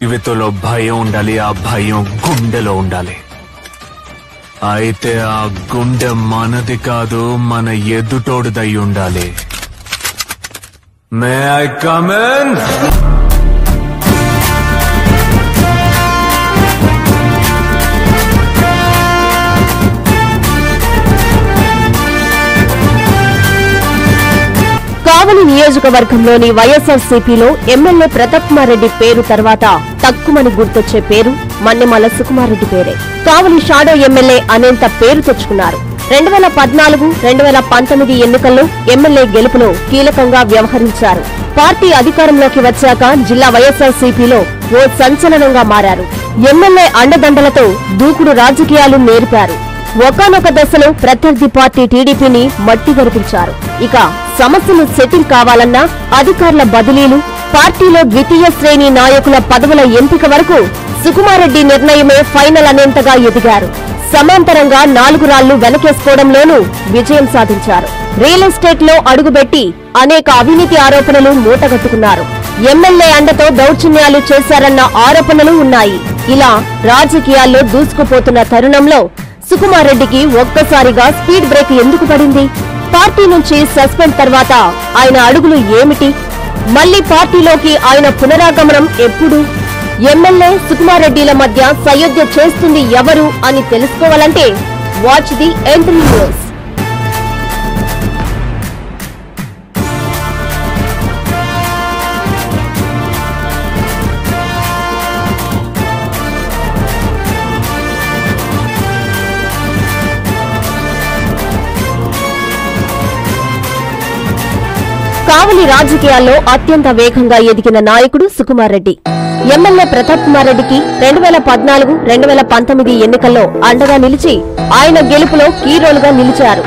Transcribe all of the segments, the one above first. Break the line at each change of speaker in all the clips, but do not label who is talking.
జీవితంలో భయం ఉండాలి, ఆ భయం గుండెలో ఉండాలి. అయితే ఆ గుండె మనది కాదు, మన ఎదుటోడిదై ఉండాలి. May I come in?
Kavali నియోజకవర్గంలోని వైఎస్ఆర్సీపీలో ఎమ్మెల్యే ప్రతాప్ కుమార్ రెడ్డి పేరు తర్వాత తక్కువని గుర్తొచ్చే పేరు మన్నెమల సుకుమార్ రెడ్డి పేరే. కావలి షాడో ఎమ్మెల్యే అనేంత పేరు తెచ్చుకున్నారు. 2014, 2019 ఎన్నికల్లో ఎమ్మెల్యే గెలుపులో కీలకంగా వ్యవహరించారు. పార్టీ అధికారంలోకి వచ్చాక జిల్లా వైఎస్ఆర్సీపీలో ఓ సంచలనంగా మారారు. ఎమ్మెల్యే అండదండలతో దూకుడు రాజకీయాలు నేర్పారు. ఒకానొక దశలో ప్రత్యర్థి పార్టీ టీడీపీని మట్టి గరిపించారు. ఇక సమస్యలు సెటిల్ కావాలన్నా అధికారుల బదిలీలు, పార్టీలో ద్వితీయ శ్రేణి నాయకుల పదవుల ఎంపిక వరకు సుకుమారెడ్డి నిర్ణయమే ఫైనల్ అనేంతగా ఎదిగారు. సమాంతరంగా 4 రాళ్లు వెనకేసుకోవడంలోనూ విజయం సాధించారు. రియల్ ఎస్టేట్ లో అడుగుబెట్టి అనేక అవినీతి ఆరోపణలు మూటగట్టుకున్నారు. ఎమ్మెల్యే అండతో దౌర్జన్యాలు చేశారన్న ఆరోపణలు ఉన్నాయి. ఇలా రాజకీయాల్లో దూసుకుపోతున్న తరుణంలో సుకుమారెడ్డికి ఒక్కసారిగా స్పీడ్ బ్రేక్ ఎందుకు పడింది? పార్టీ నుంచి సస్పెండ్ తర్వాత ఆయన అడుగులు ఏమిటి? మళ్లీ పార్టీలోకి ఆయన పునరాగమనం ఎప్పుడు? ఎమ్మెల్యే సుకుమారెడ్డిల మధ్య సయోధ్య చేస్తుంది ఎవరు అని తెలుసుకోవాలంటే watch the entry news. Kavali రాజకీయాల్లో అత్యంత వేగంగా ఎదిగిన నాయకుడు సుకుమార్ రెడ్డి. ఎమ్మెల్యే ప్రతాప్ కుమార్ రెడ్డికి 2014, 2019 ఎన్నికల్లో అండగా నిలిచి ఆయన గెలుపులో కీ రోలుగా నిలిచారు.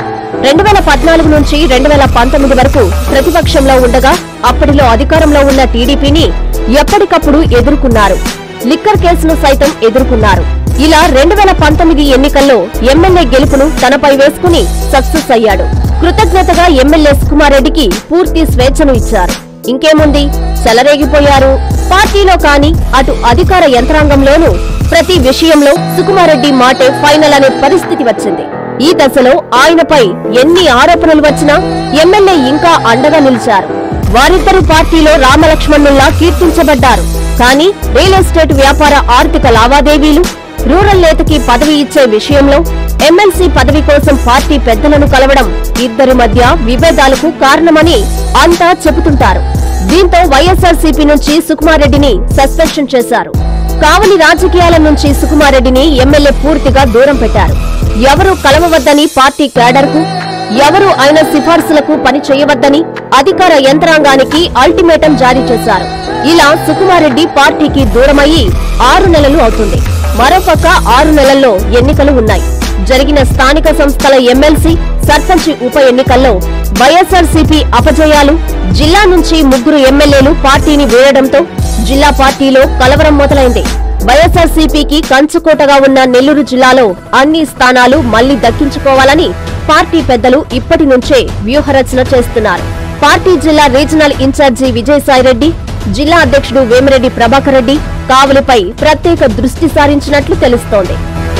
2014 నుంచి 2019 వరకు ప్రతిపక్షంలో ఉండగా అప్పటిలో అధికారంలో ఉన్న టీడీపీని ఎప్పటికప్పుడు ఎదుర్కొన్నారు. లిక్కర్ కేసును సైతం ఎదుర్కొన్నారు. ఇలా 2019 ఎన్నికల్లో ఎమ్మెల్యే గెలుపును తనపై వేసుకుని సక్సెస్ అయ్యాడు. కృతజ్ఞతగా ఎమ్మెల్యే సుకుమారెడ్డికి పూర్తి స్వేచ్ఛను ఇచ్చారు. ఇంకేముంది, చెలరేగిపోయారు. పార్టీలో కాని అటు అధికార యంత్రాంగంలోనూ ప్రతి విషయంలో సుకుమారెడ్డి మాటే ఫైనల్ అనే పరిస్థితి వచ్చింది. ఈ దశలో ఆయనపై ఎన్ని ఆరోపణలు వచ్చినా ఎమ్మెల్యే ఇంకా అండగా నిలిచారు. వారిద్దరూ పార్టీలో రామలక్ష్మణుల్లా కీర్తించబడ్డారు. కానీ రియల్ ఎస్టేట్ వ్యాపార ఆర్థిక లావాదేవీలు, రూరల్ నేతకి పదవి ఇచ్చే విషయంలో ఎమ్మెల్సీ పదవి కోసం పార్టీ పెద్దలను కలవడం ఇద్దరి మధ్య విభేదాలకు కారణమని అంతా చెబుతుంటారు. దీంతో వైఎస్ఆర్సీపీ నుంచి సుకుమారెడ్డిని సస్పెన్షన్ చేశారు. కావలి రాజకీయాల నుంచి సుకుమారెడ్డిని ఎమ్మెల్యే పూర్తిగా దూరం పెట్టారు. ఎవరూ కలవవద్దని పార్టీ క్యాడర్కు, ఎవరూ ఆయన సిఫార్సులకు పని చేయవద్దని అధికార యంత్రాంగానికి అల్టిమేటం జారీ చేశారు. ఇలా సుకుమారెడ్డి పార్టీకి దూరమయ్యి 6 నెలలు అవుతుంది. మరోపక్క 6 నెలల్లో ఎన్నికలు ఉన్నాయి. జరిగిన స్థానిక సంస్థల ఎమ్మెల్సీ, సర్పంచ్ ఉప ఎన్నికల్లో వైఎస్ఆర్సీపీ అపజయాలు, జిల్లా నుంచి 3 ఎమ్మెల్యేలు పార్టీని వీడడంతో జిల్లా పార్టీలో కలవరం మొదలైంది. వైఎస్ఆర్సీపీకి కంచుకోటగా ఉన్న నెల్లూరు జిల్లాలో అన్ని స్థానాలు మళ్లీ దక్కించుకోవాలని పార్టీ పెద్దలు ఇప్పటి నుంచే వ్యూహరచన చేస్తున్నారు. పార్టీ జిల్లా రీజనల్ ఇన్ఛార్జి విజయసాయిరెడ్డి, జిల్లా అధ్యక్షుడు వేమిరెడ్డి ప్రభాకర్ రెడ్డి కావలిపై ప్రత్యేక దృష్టి సారించినట్లు తెలుస్తోంది.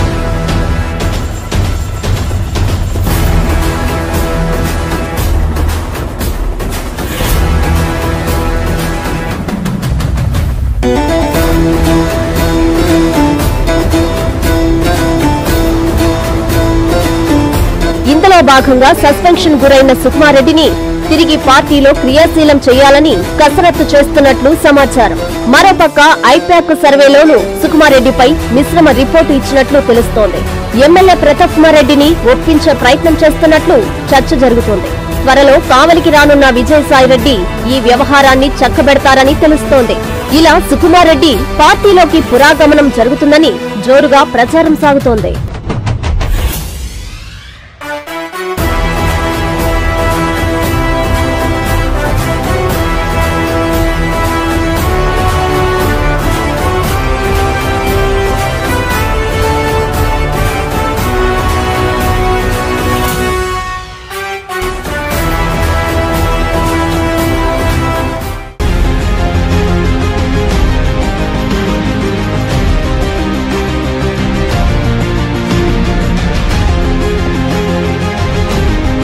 ఇందులో భాగంగా సస్పెన్షన్ గురైన సుకుమారెడ్డిని తిరిగి పార్టీలో క్రియాశీలం చేయాలని కసరత్తు చేస్తున్నట్లు సమాచారం. మరోపక్క ఐపాక్ సర్వేలోనూ సుకుమారెడ్డిపై మిశ్రమ రిపోర్టు ఇచ్చినట్లు తెలుస్తోంది. ఎమ్మెల్యే ప్రతాప్ కుమార్ రెడ్డిని ఒప్పించే ప్రయత్నం చేస్తున్నట్లు చర్చ జరుగుతోంది. త్వరలో కావలికి రానున్న విజయసాయిరెడ్డి ఈ వ్యవహారాన్ని చక్కబెడతారని తెలుస్తోంది. ఇలా సుకుమార్ రెడ్డి పార్టీలోకి పురాగమనం జరుగుతుందని జోరుగా ప్రచారం సాగుతోంది.